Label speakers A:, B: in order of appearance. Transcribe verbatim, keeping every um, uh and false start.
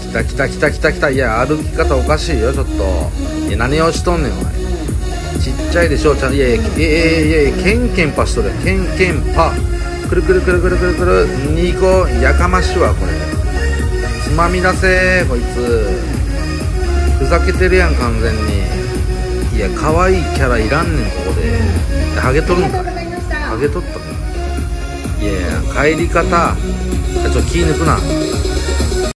A: た来た来た来た来た。いや歩き方おかしいよちょっと。いや何をしとんねんお前。ちっちゃいでしょちゃん。いやいやいやいやいやケンケンパしとるやん。ケンケンパくるくるくるくるくるくるにこやかましいわこれ。つまみ出せこいつ。ふざけてるやん完全に。いや可愛いキャラいらんねんここで。ハゲとるんかい。ハゲとったか。いやいや帰り方ちょっと気抜くな。